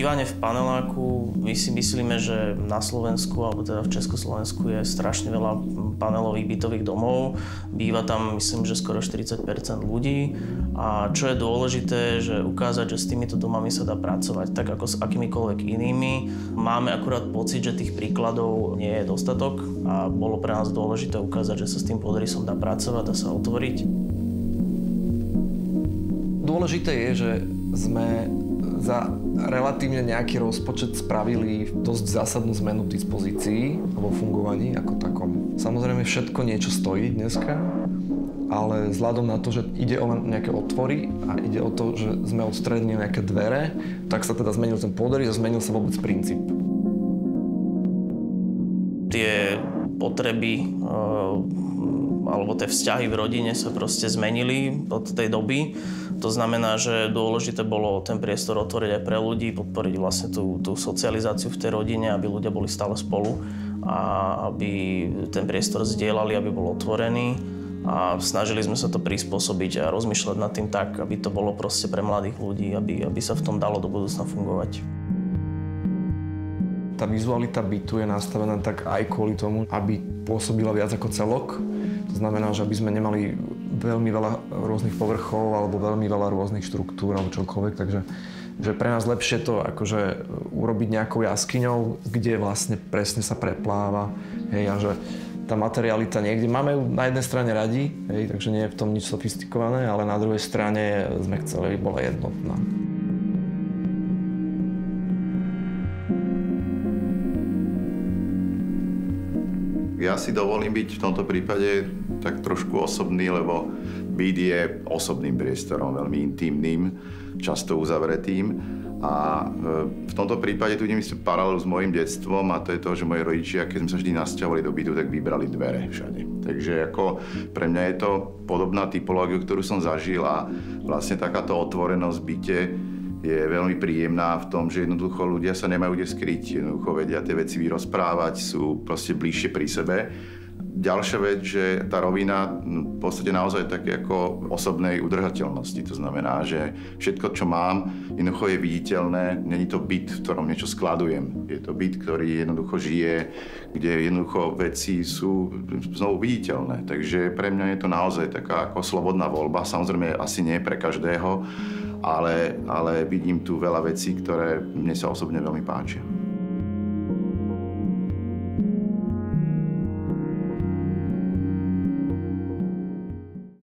Bývanie v paneláku, my si myslíme, že na Slovensku, alebo teda v Československu je strašne veľa panelových bytových domov. Býva tam, myslím, že skoro 40% ľudí. A čo je dôležité, že ukázať, že s týmito domami sa dá pracovať tak ako s akýmikoľvek inými. Máme akurát pocit, že tých príkladov nie je dostatok a bolo pre nás dôležité ukázať, že sa s tým podrisom dá pracovať, dá sa otvoriť. Dôležité je, že sme za relatívne nejaký rozpočet spravili dosť zásadnú zmenu dispozícií vo fungovaní ako takom. Samozrejme všetko niečo stojí dneska, ale vzhľadom na to, že ide o nejaké otvory a ide o to, že sme odstrednili nejaké dvere, tak sa teda zmenil ten podris a zmenil sa vôbec princíp. Tie potreby alebo tie vzťahy v rodine sa proste zmenili od tej doby. To znamená, že dôležité bolo ten priestor otvoriť aj pre ľudí, podporiť vlastne tú socializáciu v tej rodine, aby ľudia boli stále spolu a aby ten priestor zdieľali, aby bol otvorený. A snažili sme sa to prispôsobiť a rozmýšľať nad tým tak, aby to bolo proste pre mladých ľudí, aby sa v tom dalo do budúcna fungovať. Tá vizualita bytu je nastavená tak aj kvôli tomu, aby pôsobila viac ako celok. To znamená, že aby sme nemali veľmi veľa rôznych povrchov alebo veľmi veľa rôznych štruktúr alebo čokoľvek, takže že pre nás lepšie to akože urobiť nejakou jaskyňou, kde vlastne presne sa prepláva, hej, a že tá materialita niekde máme ju na jednej strane radi, hej, takže nie je v tom nič sofistikované, ale na druhej strane sme chceli, aby bola jednotná. Ja si dovolím byť v tomto prípade tak trošku osobný, lebo byt je osobným priestorom, veľmi intímnym, často uzavretým. A v tomto prípade tu idem paralelu s mojím detstvom a to je to, že moji rodičia, keď sme sa vždy nasťahovali do bytu, tak vybrali dvere všade. Takže ako pre mňa je to podobná typológia, ktorú som zažil a vlastne takáto otvorenosť v byte je veľmi príjemná v tom, že jednoducho ľudia sa nemajú kde skryť, jednoducho vedia tie veci vyrozprávať, sú proste bližšie pri sebe. Ďalšia vec, že tá rovina v podstate naozaj také ako osobnej udržateľnosti. To znamená, že všetko, čo mám, jednoducho je viditeľné. Není to byt, v ktorom niečo skladujem. Je to byt, ktorý jednoducho žije, kde jednoducho veci sú znovu viditeľné. Takže pre mňa je to naozaj taká ako slobodná voľba. Samozrejme, asi nie pre každého, ale vidím tu veľa vecí, ktoré mne sa osobne veľmi páčia.